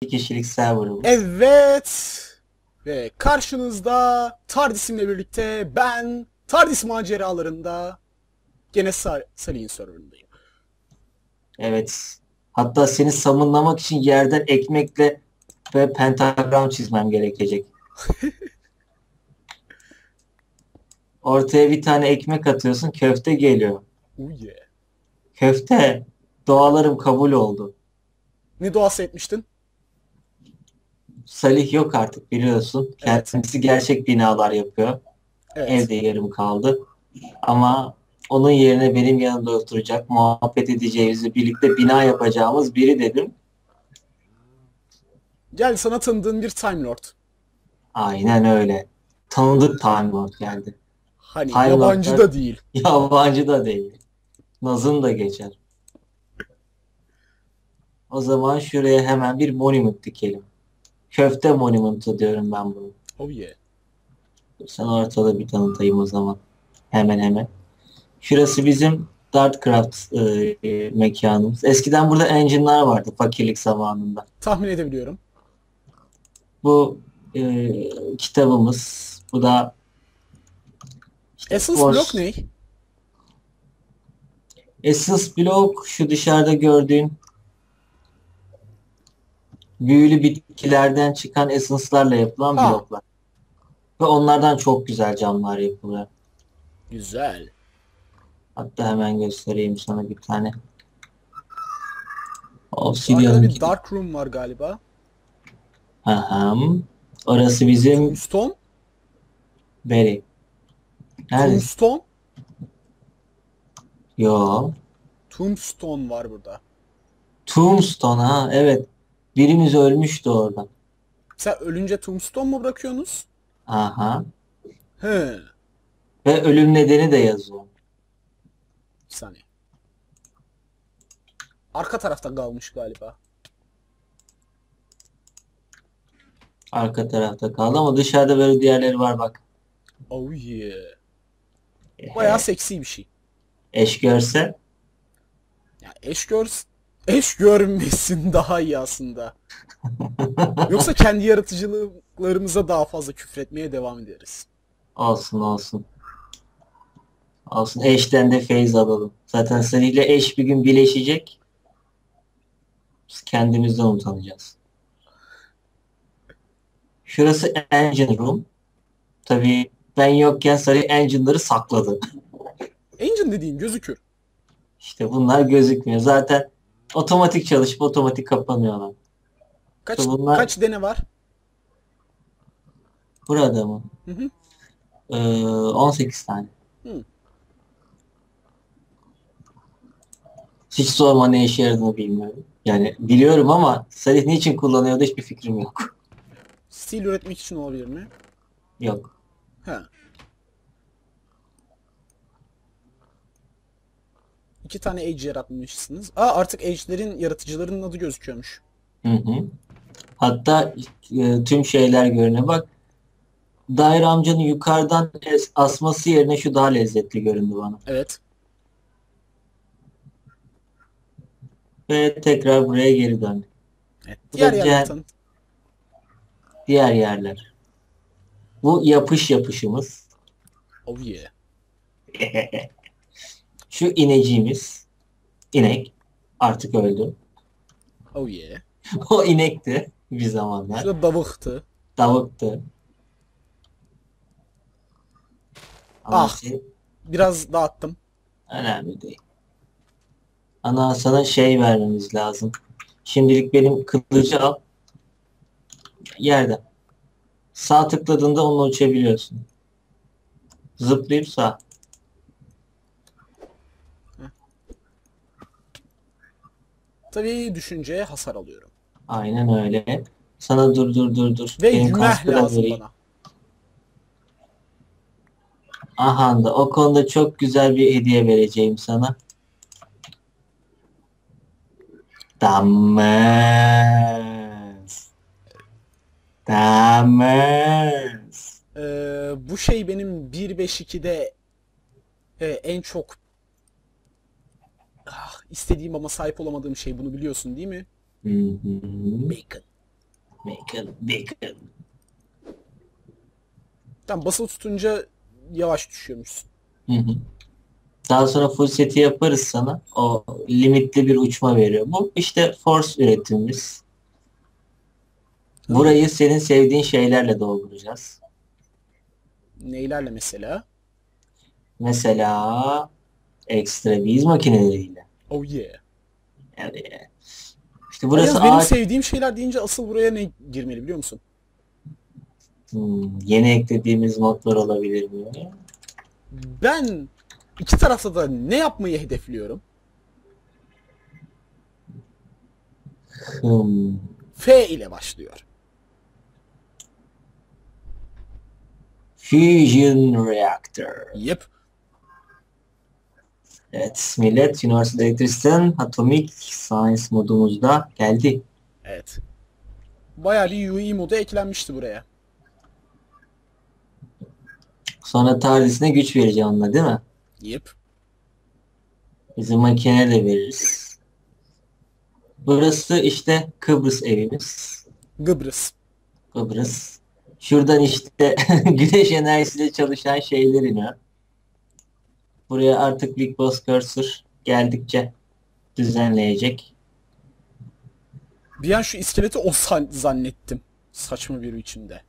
kişilik serverımız. Evet. Ve karşınızda TARDIS'imle birlikte ben TARDIS maceralarında gene Salih'in serverındayım. Evet. Hatta seni samınlamak için yerden ekmekle ve pentagram çizmem gerekecek. Ortaya bir tane ekmek atıyorsun, köfte geliyor. Oh yeah. Köfte, dualarım kabul oldu. Ne duası etmiştin? Salih yok artık biliyorsun. Evet. Kendisi gerçek binalar yapıyor. Evet. Evde yarım kaldı. Ama onun yerine benim yanımda oturacak, muhabbet edeceğimizi, birlikte bina yapacağımız biri dedim. Gel sana tanıdığın bir Time Lord. Aynen öyle. Tanıdık Time Lord geldi. Hani Time yabancı Lord'lar da değil. yabancı da değil. Naz'ın da geçer. O zaman şuraya hemen bir monument dikelim. Köfte monumentu diyorum ben bunu. Oh yeah. Sen ortada bir tanıtayım o zaman. Hemen hemen. Şurası bizim Dartcraft mekanımız. Eskiden burada engine'lar vardı fakirlik zamanında. Tahmin edebiliyorum. Bu kitabımız. Bu da işte Essence Block Force. ne? Essence Block şu dışarıda gördüğün büyülü bitkilerden çıkan essence'larla yapılan Ha. bloklar. Ve onlardan çok güzel camlar yapılıyor. Güzel. Hatta hemen göstereyim sana bir tane. Arkada Obsidian bir gibi. Dark Room var galiba. Aham. Orası bizim Tombstone. Berry. Neredesin? Tombstone. Yo. Tombstone var burada. Tombstone ha evet. Birimiz ölmüştü orada. Sen ölünce Tombstone mu bırakıyorsunuz? Aha. He. Ve ölüm nedeni de yazıyor. Bir saniye. Arka tarafta kalmış galiba. Arka tarafta kaldı ama dışarıda böyle diğerleri var bak. Oh yeah. Bayağı seksi bir şey. Eş görse. Ya eş görmesin daha iyi aslında. Yoksa kendi yaratıcılıklarımıza daha fazla küfretmeye devam ederiz. Olsun olsun. Olsun. Eşten de feyz alalım. Zaten seninle eş bir gün birleşecek. Biz kendimizden utanacağız. Şurası Engine Room. Tabii ben yokken Sarı Engine'ları sakladı. Engine dediğin gözükür. İşte bunlar gözükmüyor. Zaten otomatik çalışıp otomatik kapanıyorlar. İşte Kaç bunlar kaç dene var? burada mı? Hı hı. 18 tane. Hı. Hiç sorma ne işe yaradığını bilmiyorum. Yani biliyorum ama Salih niçin kullanıyordu hiçbir fikrim yok. Stil üretmek için olabilir mi? Yok. He. İki tane Age yaratmışsınız. Aa, artık Age'lerin yaratıcılarının adı gözüküyormuş. Hı hı. Hatta tüm şeyler görünüyor. Bak Daire amcanın yukarıdan asması yerine şu daha lezzetli göründü bana. Evet. Ve tekrar buraya geri döndük. Evet. Bu Diğer da yerleri tanıt. diğer yerler. Bu yapış yapışımız. Oh yeah. Şu ineciğimiz. İnek. Artık öldü. Oh yeah. O inekti bir zamanlar. Şurada davıktı. Tavuktu. Ama Ah. şey Biraz dağıttım. önemli değil. Ana sana şey vermemiz lazım. Şimdilik benim kılıcı al. Yerde. Sağ tıkladığında onunla uçabiliyorsun. Zıplayıp sağ. Tabii düşünce hasar alıyorum. Aynen öyle. Sana dur. Ve Benim yümeh kaskı da lazım vereyim. bana. Aha da o konuda çok güzel bir hediye vereceğim sana. Dammaz. Dammaz. Bu şey benim 1.5.2'de en çok istediğim ama sahip olamadığım şey, bunu biliyorsun değil mi? Hı hı. Bacon. Bacon, bacon. Tam basılı tutunca yavaş düşüyormuşsun. Hı hı. Daha sonra full seti yaparız sana. O limitli bir uçma veriyor. Bu işte Force üretimimiz. Hmm. Burayı senin sevdiğin şeylerle dolduracağız. Neylerle mesela? Mesela ekstra biz makineleriyle. Oh yeah. Yani işte Ay burası yalnız benim ağaç. sevdiğim şeyler deyince asıl buraya ne girmeli biliyor musun? Yeni eklediğimiz modlar olabilir mi? Ben iki tarafta da ne yapmayı hedefliyorum? Hmm, F ile başlıyor. Fusion Reactor. Yep. Evet, millet Üniversite Elektrik'ten Atomic Science modumuzda geldi. Evet. Bayağı bir UE modu eklenmişti buraya. Sonra TARDIS'ine güç vereceğim onunla değil mi? Yep. Bizim makine de veririz. Burası işte Kıbrıs evimiz. Kıbrıs. Kıbrıs. Şuradan işte güneş enerjisiyle çalışan şeyler iniyor. Buraya artık Big Boss Cursor geldikçe düzenleyecek. Bir an şu iskeleti o zannettim. Saçma bir biçimde.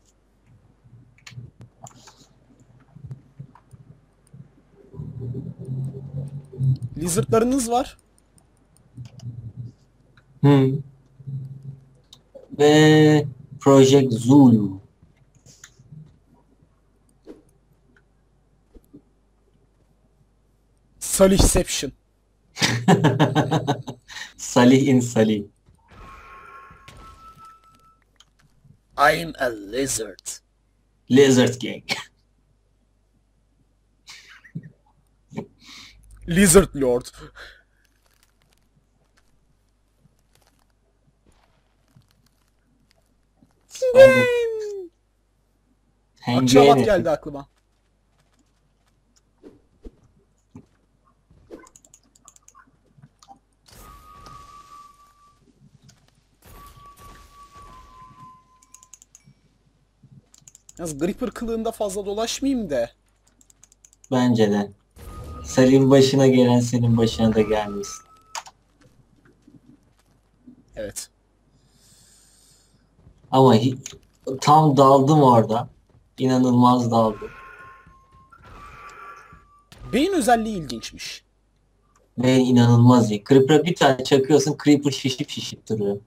Lizard'larınız var. Hmm. Ve Project Zulu. Salihception. Salih in Salih. I'm a lizard. Lizard Gang. Lizard Lord. Sonra Akçaabat Hengene. geldi aklıma. Yalnız Gripper kılığında fazla dolaşmayayım da. Bence de. Salih'in başına gelen senin başına da gelmesin. Evet. Ama tam daldım orada. İnanılmaz daldım. Beyin özelliği ilginçmiş. Ve inanılmaz iyi. Creeper'a bir tane çakıyorsun, Creeper şişip şişip duruyor.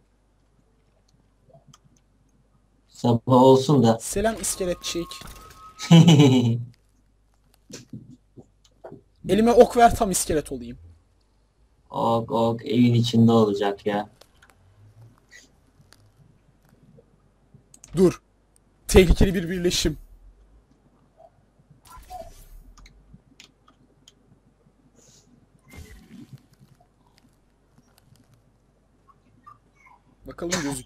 Sabah olsun da. Selam iskeletçik. Elime ok ver tam iskelet olayım. Ok ok evin içinde olacak ya. Dur. Tehlikeli bir birleşim. Bakalım gözük.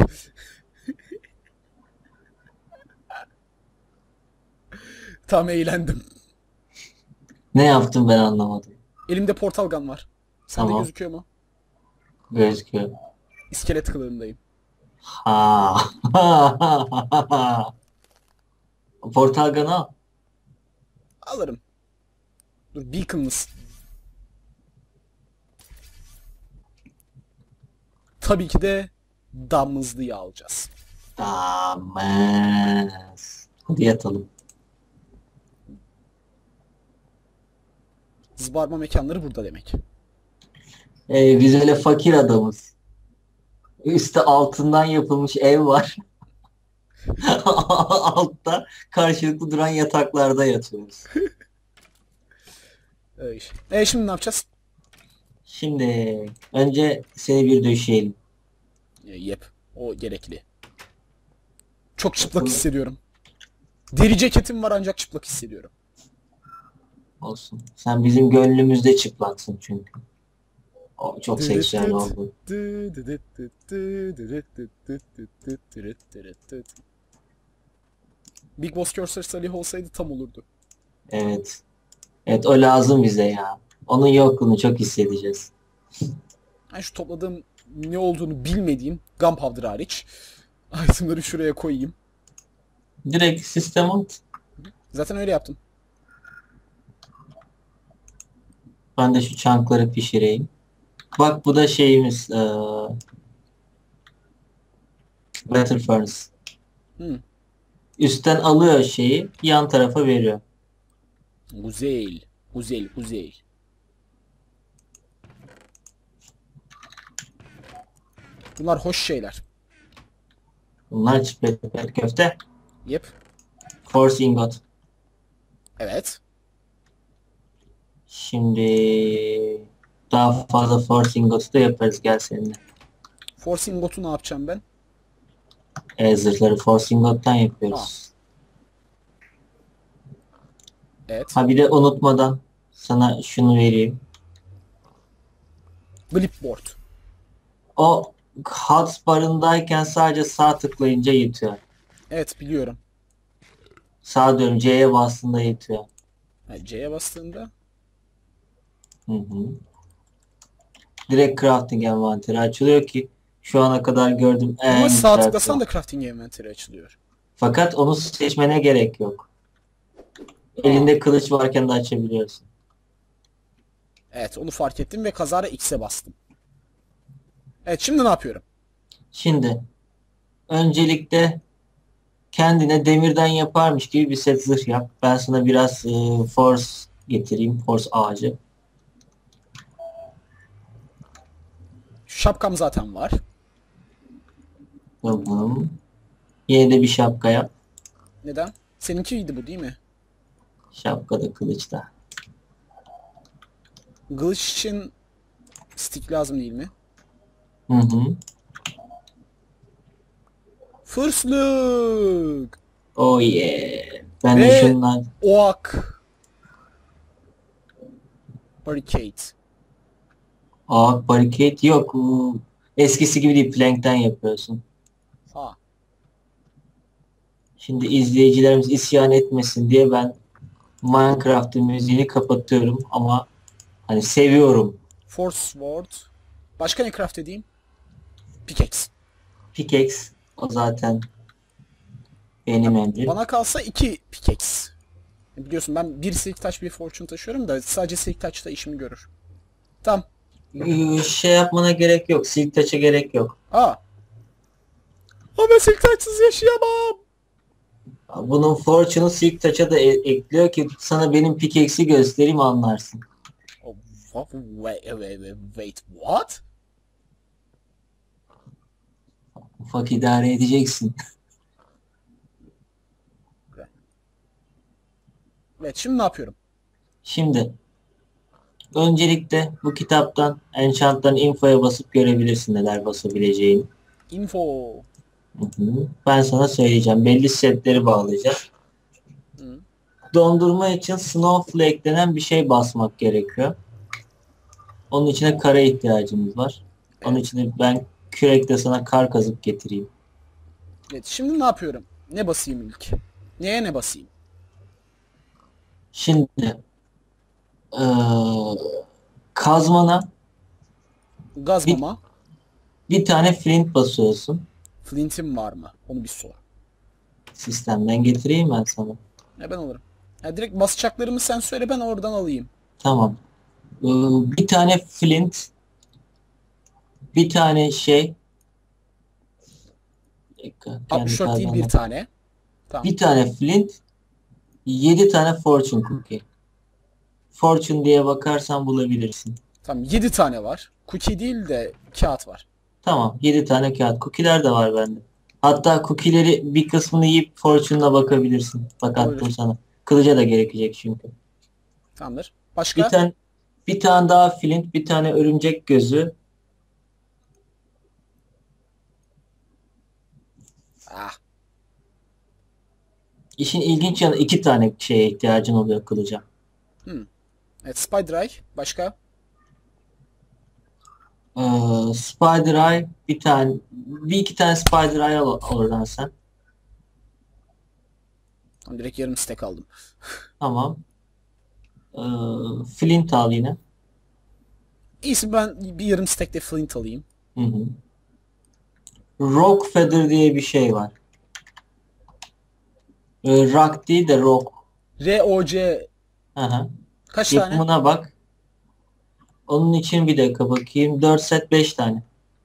Tam eğlendim. Ne yaptım ben anlamadım. Elimde portal gun var. Sende Tamam. gözüküyor mu? Gözüküyor. İskelet kılığındayım. Ha. Portal Gun'ı al. Alırım. Dur beaconless. Tabii ki de damızlıyı alacağız. Tamam. Hadi yatalım. Zıbarma mekanları burada demek. Biz öyle fakir adamız. Üstte altından yapılmış ev var. Altta karşılıklı duran yataklarda yatıyoruz. Şimdi ne yapacağız? Şimdi önce seni bir döşeyelim. Yep. O gerekli. Çok çıplak hissediyorum. Deri ceketim var ancak çıplak hissediyorum. Olsun. Sen bizim gönlümüzde çıplaksın çünkü. O çok seksüel oldu. Big Boss Cursor Salih olsaydı tam olurdu. Evet. Evet o lazım bize ya. Onun yokluğunu çok hissedeceğiz. Ben şu topladığım ne olduğunu bilmediğim Gunpowder hariç Itemları şuraya koyayım. Direkt sistem at. Zaten öyle yaptım. Ben de şu çankları pişireyim. Bak bu da şeyimiz. Battle Furnace. Hmm. Üstten alıyor şeyi. Yan tarafa veriyor. Güzel. Güzel. Güzel. Bunlar hoş şeyler. Bunlar çiftlik köfte. Yep. Force ingot. Evet. Şimdi daha fazla force ingot'u da yaparız gel seninle. Forcing God'u ne yapacağım ben? Zırhları force ingot'tan Ha. yapıyoruz. Evet. Ha bir de unutmadan sana şunu vereyim. Flipboard. O hotbarındayken sadece sağ tıklayınca yetiyor. Evet biliyorum. Sağ diyorum C'ye bastığında yetiyor. Ha, C'ye bastığında. Hı hı. Direkt crafting envanteri açılıyor ki şu ana kadar gördüğüm Ama en sağ güzel tıklasan craft. da crafting envanteri açılıyor. Fakat onu seçmene gerek yok. Aa. Elinde kılıç varken de açabiliyorsun. Evet onu fark ettim ve kazara X'e bastım. Evet şimdi ne yapıyorum? Şimdi öncelikle kendine demirden yaparmış gibi bir set zırh yap. Ben sana biraz force getireyim. Force ağacı. Şapkam zaten var. Tamam. Yine de bir şapka yap. Neden? Seninkiydi bu değil mi? Şapka da kılıç da. Kılıç için stick lazım değil mi? Hı hı. First look. Oh yeah. Ben de Ve şundan oak. Barricade. barricade yok. Eskisi gibi değil. Plank'ten yapıyorsun. Ha. Şimdi izleyicilerimiz isyan etmesin diye ben Minecraft'ın müziğini kapatıyorum ama hani seviyorum. Force sword. Başka ne craft edeyim? Pickaxe. Pickaxe o zaten benim emrim. Bana kalsa 2 pickaxe. Biliyorsun ben bir silk taş bir fortune taşıyorum da sadece silk taşta işimi görür. Tamam. Şey yapmana gerek yok. Silk taça gerek yok. Aa. Ama ben silk taşsız yaşayamam. Bunun fortune'u silk taça da ekliyor ki sana benim pickaxe'i göstereyim anlarsın. Oh, wait, what? Ufak idare edeceksin. Evet şimdi ne yapıyorum? Şimdi öncelikle bu kitaptan enchant'tan info'ya basıp görebilirsin neler basabileceğini. Info. Hı hı. Ben sana söyleyeceğim. Belli setleri bağlayacağız. Hı. Dondurma için snowflake denen bir şey basmak gerekiyor. Onun içine kara ihtiyacımız var. Onun Evet. için de ben kürekle sana kar kazıp getireyim. Evet şimdi ne yapıyorum? Ne basayım ilk? Neye ne basayım? Şimdi eee, kazmana bir, Gazmama. bir tane flint basıyorsun. Flint'im var mı? Onu bir sor. Sistemden getireyim ben sana. Ne ben alırım. Ya direkt basacaklarımı sen söyle ben oradan alayım. Tamam. Bir tane flint, bir tane şey, bir dakika, kendi 64 değil bir kazmamla. tane. Tamam. Bir tane flint, 7 tane fortune cookie. Fortune diye bakarsan bulabilirsin. Tamam 7 tane var. Cookie değil de kağıt var. Tamam, 7 tane kağıt. Cookie'ler de var bende. Hatta cookie'leri bir kısmını yiyip fortune'la bakabilirsin. Bak attım Olabilir. sana. Kılıca da gerekecek çünkü. Tamamdır. Bir Başka? tane bir tane daha flint, bir tane örümcek gözü. Ah. İşin ilginç yanı 2 tane şeye ihtiyacın oluyor kılıca. Evet Spider Eye. Başka? Spider Eye bir tane, bir iki tane Spider Eye al oradan sen. Tamam, direkt yarım stack aldım. Tamam. Flint al yine. İyisi ben bir yarım stack de flint alayım. Hı hı. Rock Feather diye bir şey var. Rock değil de rock. ROC Aha. kaç tane? Yapımına bak. Onun için bir dakika bakayım. 4 set 5 tane.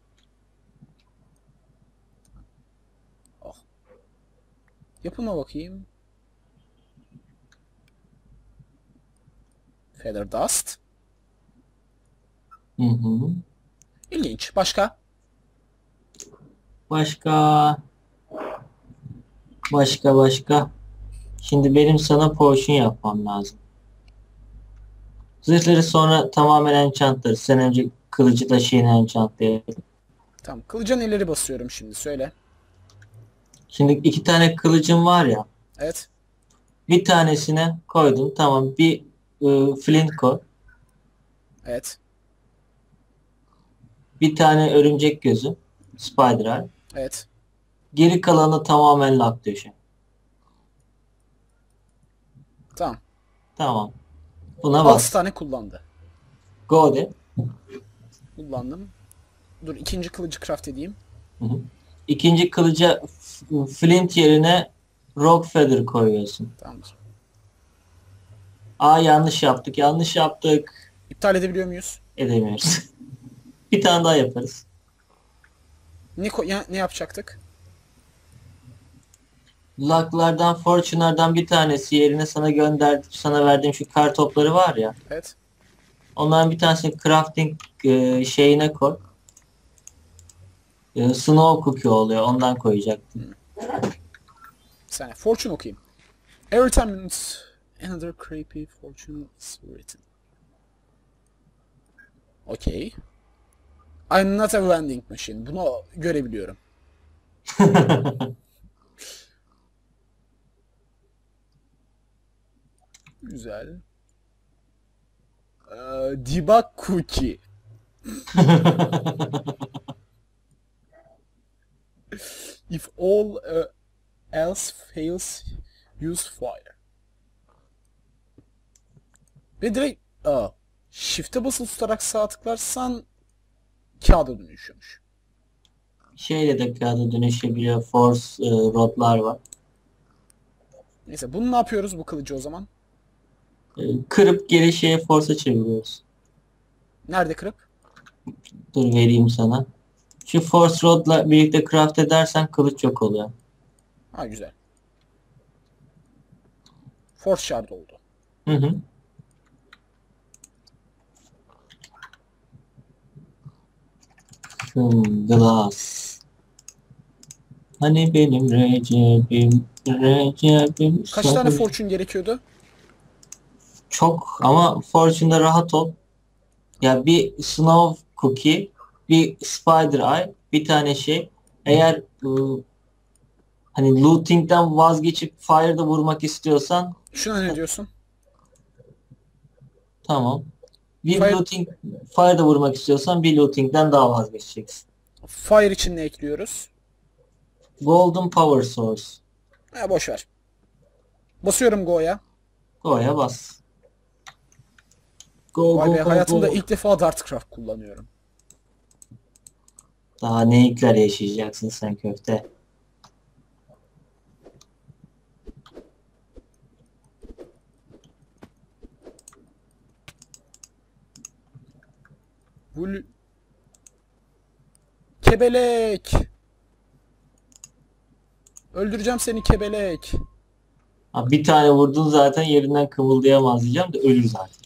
Oh. Yapıma bakayım. Feather Dust. Hı hı. İlginç. Başka? Başka. Başka. Şimdi benim sana potion yapmam lazım. Zırhları sonra tamamen enchantlarız. Sen önce kılıcı da şeyini enchantlayalım. Tamam. Kılıca neleri basıyorum şimdi? Söyle. Şimdi 2 tane kılıcım var ya. Evet. Bir tanesine koydum. Tamam. Bir flint koy. Evet. Bir tane örümcek gözü. Spider Eye. Evet. Geri kalanı tamamen lock döşe. Tamam. Tamam. Buna 6 bas. tane kullandı. Go de. Kullandım. Dur ikinci kılıcı craft edeyim. Hı hı. İkinci kılıca flint yerine rock feather koyuyorsun. Tamamdır. Aa, yanlış yaptık. Yanlış yaptık. İptal edebiliyor muyuz? Edemiyoruz. Bir tane daha yaparız. Ne yapacaktık? Luck'lardan, Fortune'lardan bir tanesi yerine sana verdiğim şu kar topları var ya. Evet. Onların bir tanesini crafting şeyine koy. Snow cookie oluyor. Ondan koyacaktım. Bir saniye. Fortune okuyayım. Every 10 minutes another creepy fortune is written. Okay. I'm not a vending machine. Bunu görebiliyorum. Güzel. Debug cookie. If all else fails, use fire. Ve direkt Shift'e basılı tutarak sağ tıklarsan kağıda dönüşüyormuş. Şeyle de kağıda dönüşebiliyor. Force rodlar var. Neyse bunu ne yapıyoruz bu kılıcı o zaman? Kırıp geri şeye force'a çeviriyoruz. Nerede kırıp? Dur vereyim sana. Şu force rodla birlikte craft edersen kılıç yok oluyor. Ha güzel. Force shard oldu. Hı hı. Glass. Hani benim Recep'im Kaç tane sabır. fortune gerekiyordu? Çok ama Fortune'da rahat ol. Ya bir Snow Cookie, bir Spider Eye, bir tane şey. Eğer hani looting'den vazgeçip fire'da vurmak istiyorsan Şuna ne diyorsun? tamam. Bir Fire, looting fire'da vurmak istiyorsan bir looting'den daha vazgeçeceksin. fire için ne ekliyoruz? Golden Power Source. Boş ver. Basıyorum go'ya. Go'ya bas. Go Vay go be go hayatımda go. ilk defa Dartcraft kullanıyorum. Daha ne ilkler yaşayacaksın sen köfte. Vul... Kebelek! Öldüreceğim seni kebelek. Ha, bir tane vurdun zaten yerinden kımıldayamaz diyeceğim de ölür zaten.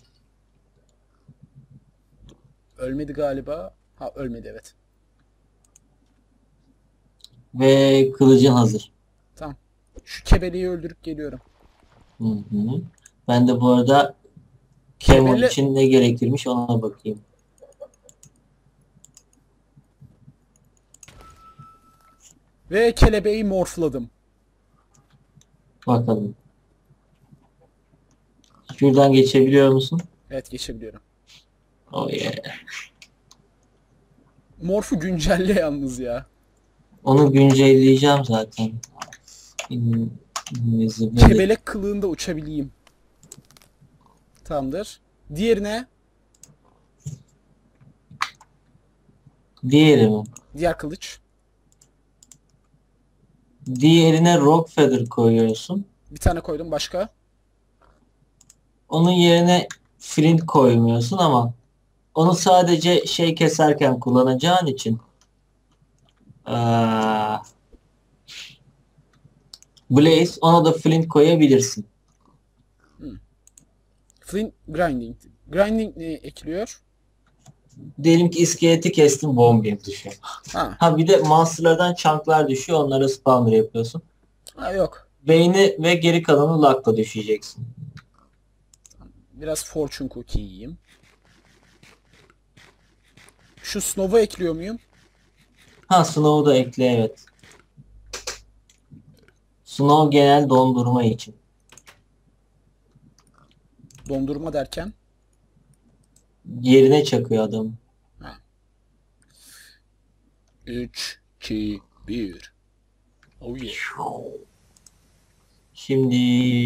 Ölmedi galiba. Ha ölmedi evet. Ve kılıcın hazır. Tamam. Şu kebeleği öldürüp geliyorum. Hı hı. Ben de bu arada Camel Kebele... için ne gerekirmiş ona bakayım. Ve kelebeği morfladım. Bakalım. Şuradan geçebiliyor musun? Evet geçebiliyorum. Oh yeah. Morfu güncelle yalnız ya. Onu güncelleyeceğim zaten. Invisible. Kebelek kılığında uçabileyim. Tamamdır. Diğerine Diğeri mi? diğer kılıç. Diğerine rock feather koyuyorsun. Bir tane koydum, başka. Onun yerine flint koymuyorsun ama onu sadece şey keserken kullanacağın için eee, Blaze, ona da flint koyabilirsin. Flint grinding. Grinding ne ekliyor? Diyelim ki iskeleti kestin, bombing düşüyor. Ha. Ha bir de monsterlardan chunklar düşüyor, onlara spawner yapıyorsun. Ha, yok. Beyni ve geri kalanı luck'la düşeceksin. Biraz fortune cookie yiyeyim. Şu snow'u ekliyor muyum? Ha, Snow'u da ekle, evet. Snow genel dondurma için. Dondurma derken. Yerine çakıyor adam. 3, 2, 1. Oh yeah. Şimdi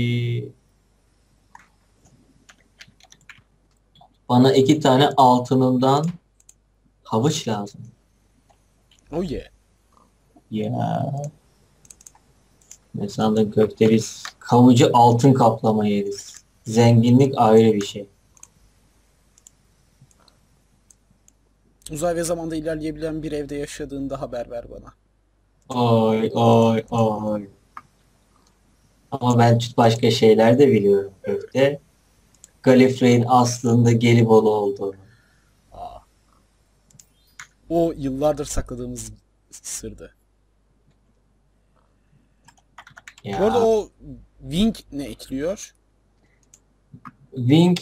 bana 2 tane altınından havuç lazım. Oh yeah. Ya. Mesela da köfteriz. Havucu altın kaplama yeriz. Zenginlik ayrı bir şey. Uzay ve zamanda ilerleyebilen bir evde yaşadığında haber ver bana. Oy oy oy. Ama ben başka şeyler de biliyorum köfte. Gallifrey'in aslında Gelibolu olduğunu. O yıllardır sakladığımız sırdı. Bu arada Ya. o wing ne ekliyor? Wing,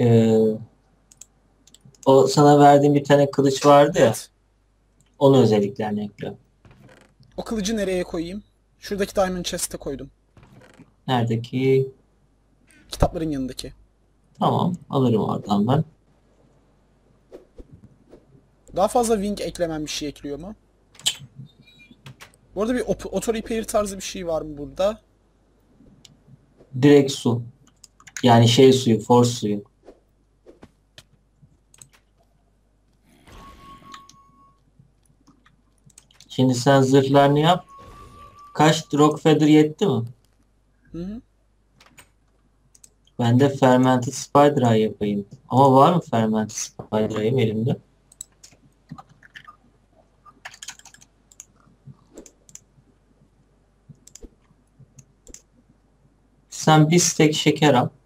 o sana verdiğim bir tane kılıç vardı ya. Evet. Onun özelliklerini ekliyor. O kılıcı nereye koyayım? Şuradaki diamond chest'e koydum. Neredeki? Kitapların yanındaki. Tamam, alırım oradan ben. Daha fazla wing eklemem bir şey ekliyor mu? Bu arada bir auto repair tarzı bir şey var mı burada? Direkt su. Yani şey suyu, force suyu. Şimdi sen zırhlarını yap. Kaç rock feather yetti mi? Hı hı. Ben de fermented spider eye yapayım. Ama var mı fermented spider eye'im elimde? Sen bir stack şeker al.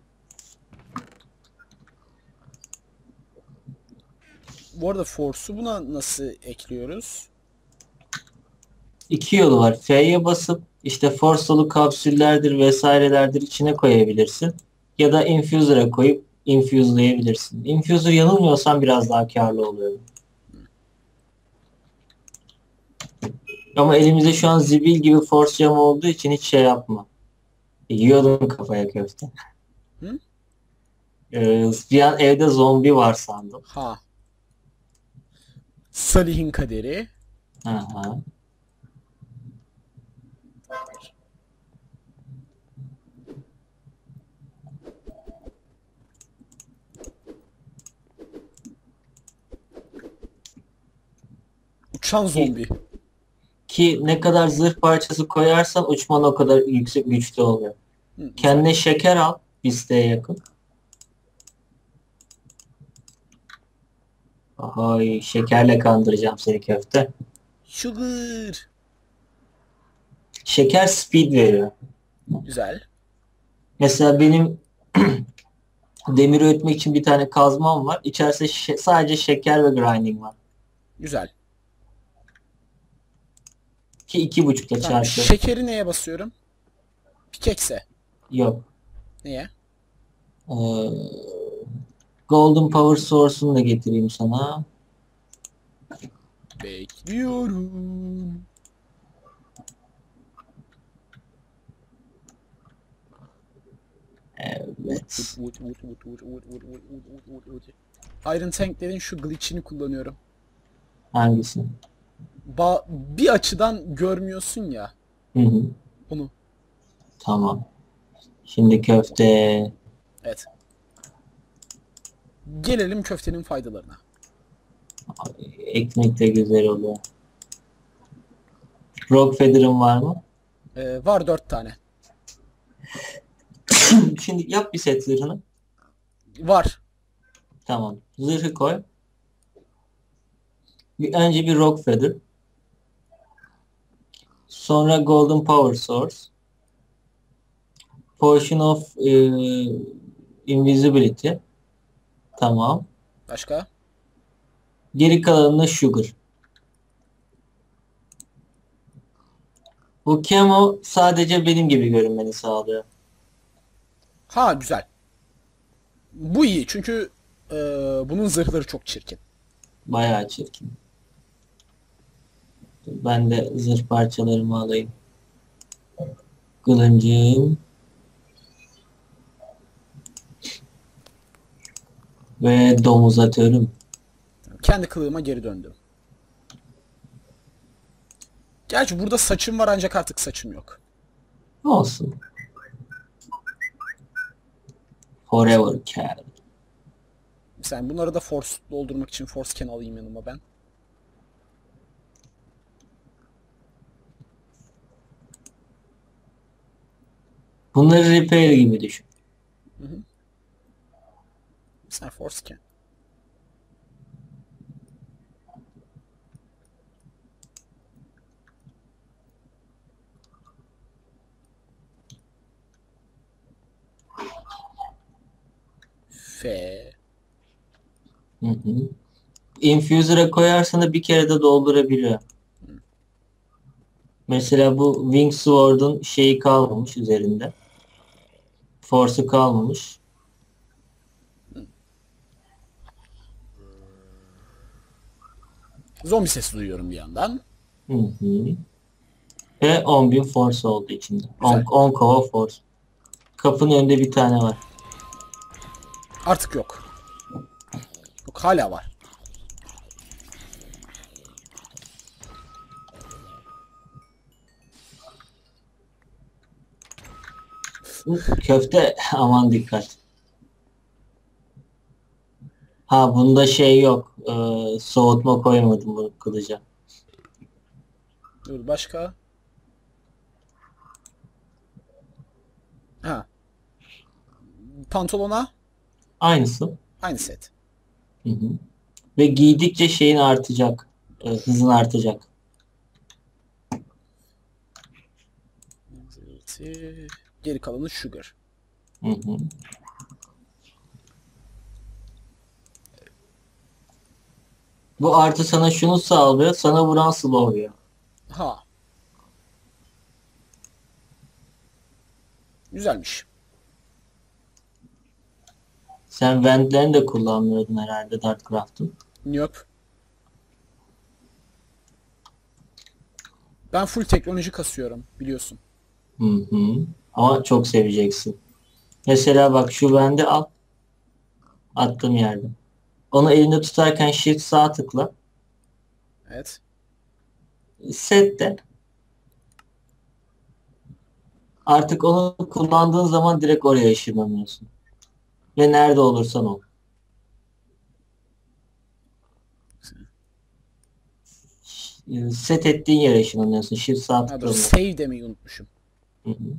Bu arada force'u buna nasıl ekliyoruz? İki yolu var. F'ye basıp işte force dolu kapsüllerdir vesairelerdir içine koyabilirsin. Ya da infuser'a koyup infuse'layabilirsin. Infuser yanılmıyorsam biraz daha karlı oluyor. Ama elimizde şu an zibil gibi force jam olduğu için hiç şey yapma. Yiyordum kafaya köfte. Hı? Bir an evde zombi var sandım. Ha. Salih'in kaderi. Aha. Uçan zombi. Ki ne kadar zırh parçası koyarsan uçman o kadar yüksek güçlü oluyor. Hı, Kendine şeker al. Bisteğe yakın. Ay, şekerle kandıracağım seni köfte. Sugar. Şeker speed veriyor. Güzel. Mesela benim demir öğütmek için bir tane kazmam var. İçerisinde sadece şeker ve grinding var. Güzel. Ki 2,5'la Tamam. çarpı. Şekeri neye basıyorum? Pickaxe'e. Yok. Neye? Ee, Golden Power Source'unu da getireyim sana. Bekliyorum. Evet. Iron Tank'lerin şu glitch'ini kullanıyorum. Hangisi? Bir açıdan görmüyorsun ya Hı hı. onu. Tamam. Şimdi köfte. Evet. Gelelim köftenin faydalarına. Ekmek de güzel oluyor. Rock feather'ın var mı? Var 4 tane. Şimdi yap bir set zırhını. Var. Tamam. Zırhı koy. Önce bir Rock Feather. Sonra Golden Power Source. Potion of Invisibility. Tamam. Başka? Geri kalanına Sugar. Bu Camo sadece benim gibi görünmeni sağlıyor. Ha güzel. Bu iyi çünkü bunun zırhları çok çirkin. Bayağı çirkin. Ben de zırh parçalarımı alayım. Kılıncım. Ve domuz atıyorum. Kendi kılığıma geri döndüm. Gerçi burada saçım var ancak artık saçım yok. Olsun. Forever Cal. Sen bunları da force doldurmak için force can alayım yanıma ben. Bunları repair gibi düşün. Sen force can. F. Hı hı. Infuser'a koyarsan da bir kere de doldurabiliyor. Mesela bu Wing Sword'un şeyi kalmamış üzerinde. Force'u kalmamış. Zombi sesi duyuyorum bir yandan. Hı hı. Ve 10.000 force oldu içinde. Güzel. 10 kova force. Kapının önünde bir tane var. Artık yok. Yok hala var. Köfte aman dikkat. Ha bunda şey yok. Soğutma koymadım bu kılıca. Dur başka. Ha. Pantolona Aynısı. aynı set. Hı hı. Ve giydikçe şeyin artacak. Hızın artacak. Geri kalanı sugar. Hı hı. Bu artı sana şunu sağlıyor. Sana vuran slow'uyor. Ha. Güzelmiş. Sen ventlerini de kullanmıyordun herhalde Dartcraft'ın. Yok. Ben full teknoloji kasıyorum biliyorsun. Hı hı. Ama çok seveceksin. Mesela bak şu bende al. Attığım yerde. Onu elinde tutarken shift sağ tıkla. Evet. Set de. Artık onu kullandığın zaman direkt oraya ışınlanıyorsun. Ve nerede olursan ol. Set ettiğin yere ışınlanıyorsun. Shift sağ Ha dur tıklamıyor. save demeyi unutmuşum. Hı hı.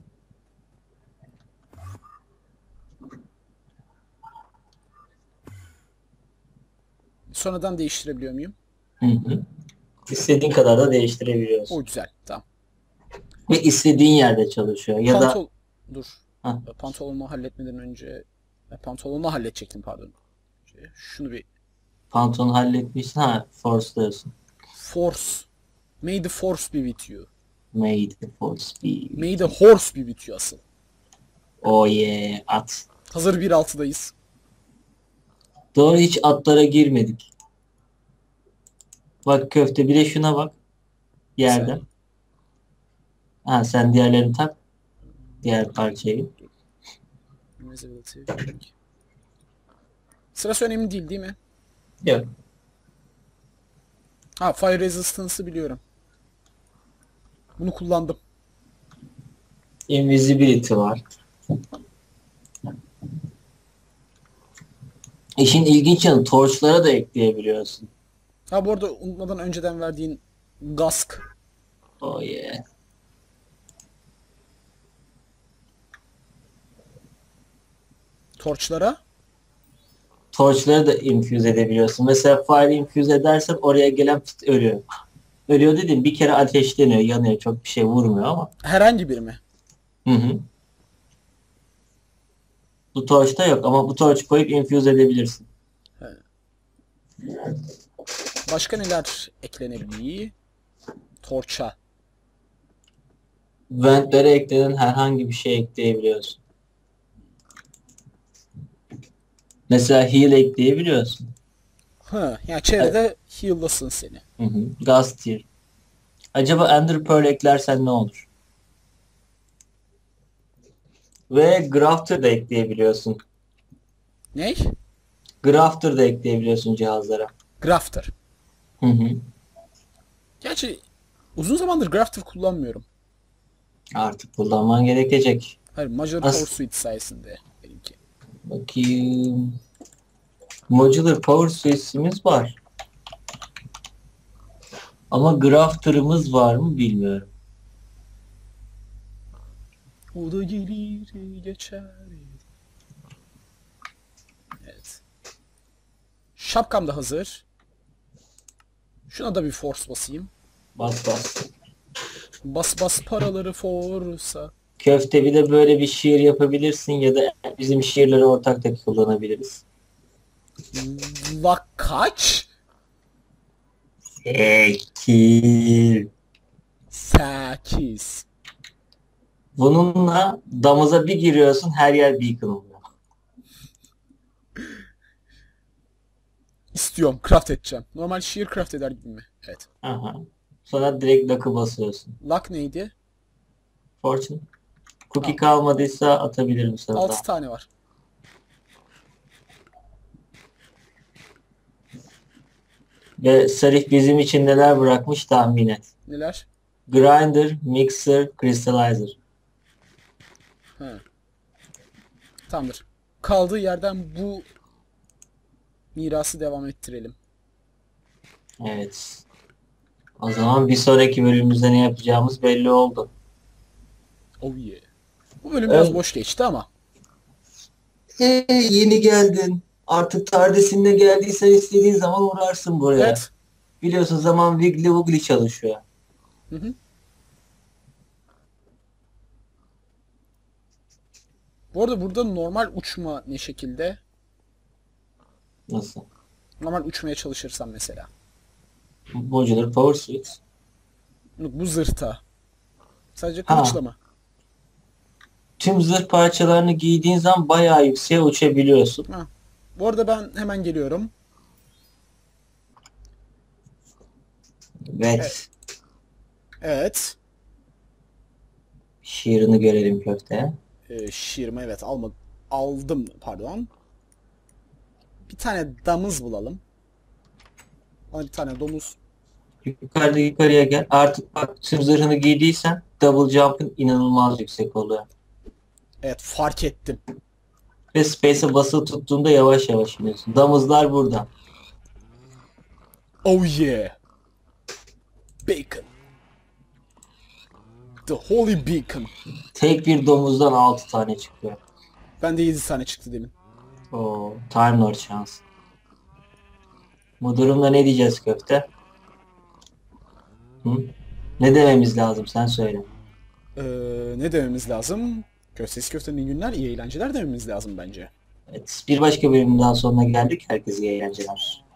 Sonradan değiştirebiliyor muyum? Hı hı. İstediğin kadar da değiştirebiliyorsun. O güzel. Tamam. Ve istediğin yerde çalışıyor. Ya da Dur. ha, Pantolonumu halletmeden önce pantolonumu halledecektim pardon. Şunu bir pantolonu halletmişsin. Ha, force'luyorsun. force. May the force be with you. May the force be. May the horse be with you asıl. Oh yeah. At. Hazır 1.6'dayız. Doğru hiç atlara girmedik. Bak köfte bir de şuna bak. Yerden. Saniye. Ha sen diğerlerini tak. Diğer parçayı. Invisibility. Sırası önemli değil mi? Yok. Ha fire resistance'ı biliyorum. Bunu kullandım. Invisibility var. İşin ilginç yanı torçlara da ekleyebiliyorsun. Ha bu arada unutmadan önceden verdiğin Gask. Oh yeah. Torçlara. Torchları da infuse edebiliyorsun. Mesela fire infuse edersen oraya gelen ölüyor. Ölüyor dedim, bir kere ateşleniyor, yanıyor. Çok bir şey vurmuyor ama. Herhangi biri mi? Hı hı. Bu torch'ta yok ama bu torch koyup infuse edebilirsin. Başka neler eklenebiliyor? Torça. Ventlere eklenen herhangi bir şey ekleyebiliyorsun. Mesela heal ekleyebiliyorsun. Yani çevrede heal'lasın seni. Hı hı. Ghost tier. Acaba Ender Pearl eklersen ne olur? Ve Grafter da ekleyebiliyorsun. Ney? Grafter da ekleyebiliyorsun cihazlara. Grafter. Hı hı. Gerçi uzun zamandır Grafter kullanmıyorum. Artık kullanman gerekecek. Hayır, Major Power Suite sayesinde benimki. Bakayım. Modular Power Suite'imiz var. Ama Grafter'ımız var mı bilmiyorum. O da gelir geçer. Evet. Şapkam da hazır. Şuna da bir force basayım. Bas bas. Bas bas paraları force'a. Köfte bir de böyle bir şiir yapabilirsin ya da bizim şiirleri ortak da kullanabiliriz. La kaç? 8. 8. Bununla damıza bir giriyorsun, her yer beacon oluyor. İstiyorum. Craft edeceğim. Normal şiir craft eder gibi mi? Evet. Aha. Sonra direkt lock'ı basıyorsun. Luck neydi? Fortune. Cookie Ha. kalmadıysa atabilirim sana 6 daha. tane var. Ve Sarif bizim için neler bırakmış tahmin et. Neler? Grinder, Mixer, Crystallizer. Ha. Tamamdır. Kaldığı yerden bu mirası devam ettirelim. Evet. O zaman bir sonraki bölümümüzde ne yapacağımız belli oldu. Oh yeah. Bu bölüm biraz Evet. boş geçti ama. Yeni geldin. Artık tardesinde geldiysen istediğin zaman uğrarsın buraya. Evet. Biliyorsun zaman wiggly wiggly çalışıyor. Hı hı. Bu arada burada normal uçma ne şekilde? Nasıl? Normal uçmaya çalışırsam mesela. Modular Power Suite. Bu zırhta. Sadece Ha. kılıçla mı? Tüm zırh parçalarını giydiğin zaman bayağı yükseğe uçabiliyorsun. Ha. Bu arada ben hemen geliyorum. Evet. Evet. Şiirini görelim köfte. Şiirimi evet aldım pardon. Bir tane damız bulalım. Bana bir tane domuz. Yukarıya gel. Artık bak, tüm zırhını giydiysen double jump'ın inanılmaz yüksek oluyor. Evet fark ettim. Ve space'e basılı tuttuğunda yavaş yavaş iniyorsun. Damızlar burada. Oh yeah. Bacon. The Holy Beacon. Tek bir domuzdan 6 tane çıkıyor. Bende 7 tane çıktı demin. Oo, Time Lord şans. Bu durumda ne diyeceğiz köfte? Hı? Ne dememiz lazım, sen söyle. Ne dememiz lazım? Köftesi köftenin iyi günler, iyi eğlenceler dememiz lazım bence. Evet, bir başka bölümün daha sonuna geldik. Herkese iyi eğlenceler.